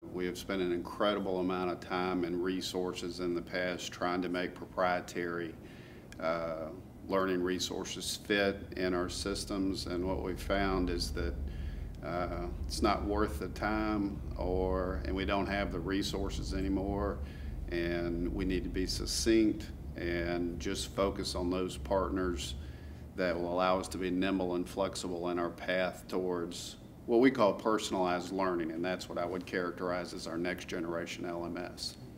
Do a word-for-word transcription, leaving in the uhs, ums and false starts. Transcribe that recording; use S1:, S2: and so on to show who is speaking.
S1: We have spent an incredible amount of time and resources in the past trying to make proprietary uh, learning resources fit in our systems, and what we've found is that uh, it's not worth the time, or and we don't have the resources anymore, and we need to be succinct and just focus on those partners that will allow us to be nimble and flexible in our path towards what we call personalized learning, and that's what I would characterize as our next generation L M S.